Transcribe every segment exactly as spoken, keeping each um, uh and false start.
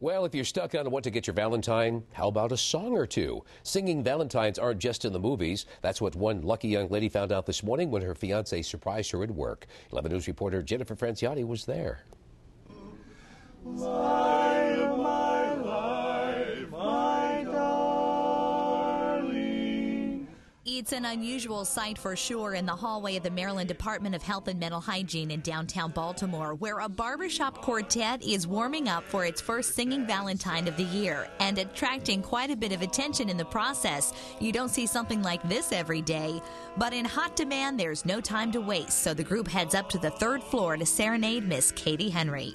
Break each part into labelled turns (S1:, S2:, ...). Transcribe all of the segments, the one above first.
S1: Well, if you're stuck on what to get your Valentine, how about a song or two? Singing Valentines aren't just in the movies. That's what one lucky young lady found out this morning when her fiancé surprised her at work. eleven News reporter Jennifer Franciotti was there.
S2: Light of my life, my darling.
S3: It's an unusual sight for sure in the hallway of the Maryland Department of Health and Mental Hygiene in downtown Baltimore, where a barbershop quartet is warming up for its first singing Valentine of the year and attracting quite a bit of attention in the process. You don't see something like this every day. But in hot demand, there's no time to waste, so the group heads up to the third floor to serenade Miss Katie Henry.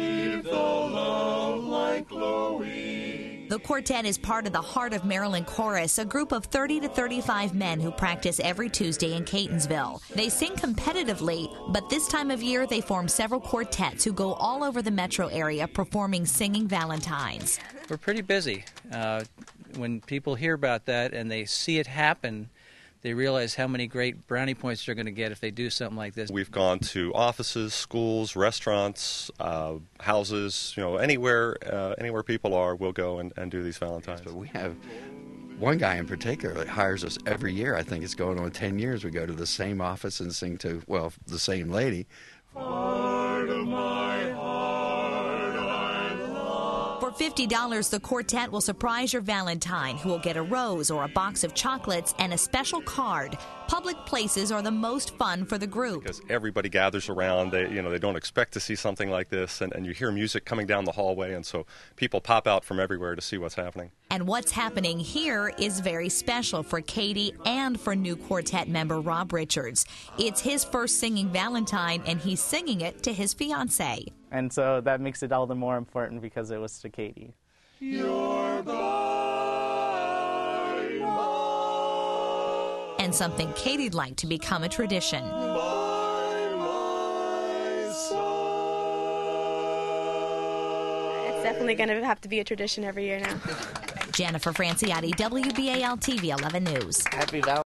S3: The quartet is part of the Heart of Maryland Chorus, a group of thirty to thirty-five men who practice every Tuesday in Catonsville. They sing competitively, but this time of year they form several quartets who go all over the metro area performing singing Valentines.
S4: We're pretty busy. Uh, when people hear about that and they see it happen, they realize how many great brownie points they're going to get if they do something like this.
S5: We've gone to offices, schools, restaurants, uh, houses, you know, anywhere uh, anywhere people are, we'll go and, and do these Valentines.
S6: But we have one guy in particular that hires us every year. I think it's going on ten years. We go to the same office and sing to, well, the same lady.
S2: Heart of my heart, I love.
S3: For fifty dollars, the quartet will surprise your Valentine, who will get a rose or a box of chocolates and a special card. Public places are the most fun for the group.
S5: Because everybody gathers around, they, you know, they don't expect to see something like this, and, and you hear music coming down the hallway, and so people pop out from everywhere to see what's happening.
S3: And what's happening here is very special for Katie and for new quartet member Rob Richards. It's his first singing Valentine, and he's singing it to his fiancée.
S7: And so that makes it all the more important because it was to Katie.
S2: You're by my,
S3: and something Katie'd like to become a tradition.
S2: by my side.
S8: It's definitely going to have to be a tradition every year now.
S3: Jennifer Franciotti, W B A L T V eleven News.
S7: Happy Valentine.